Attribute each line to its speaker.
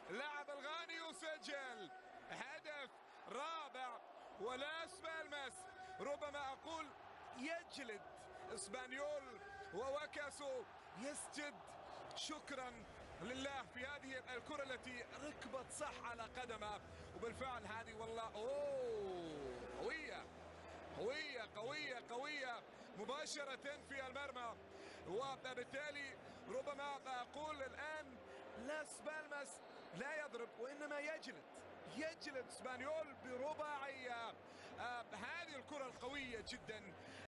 Speaker 1: لاعب الغاني يسجل هدف رابع، ولاس بالماس ربما أقول يجلد اسبانيول، وواكاسو يسجد شكرا لله في هذه الكرة التي ركبت صح على قدمه. وبالفعل هذه والله قوية قوية قوية قوية مباشرة في المرمى، وبالتالي ربما أقول الآن لاس بالماس لا يضرب وإنما يجلد اسبانيول برباعية. هذه الكرة القوية جدا